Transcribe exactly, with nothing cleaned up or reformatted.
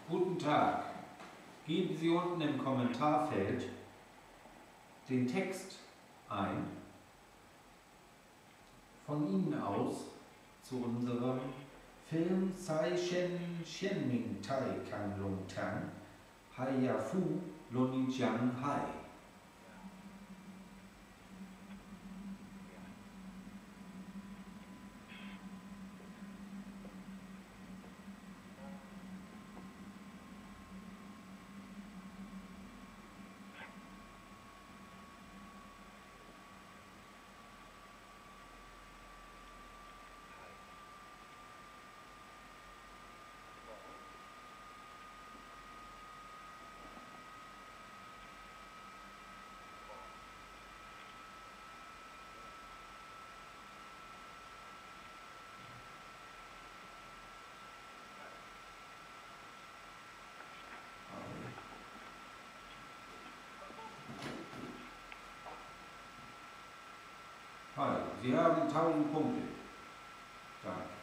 Guten Tag. Geben Sie unten im Kommentarfeld den Text ein von Ihnen aus zu unserem Film Sai Shen Xianming Tai Kang Lung Tang Hai Ya Fu Loni Jiang Hai. Hi, Sie haben tausend Punkte. Danke.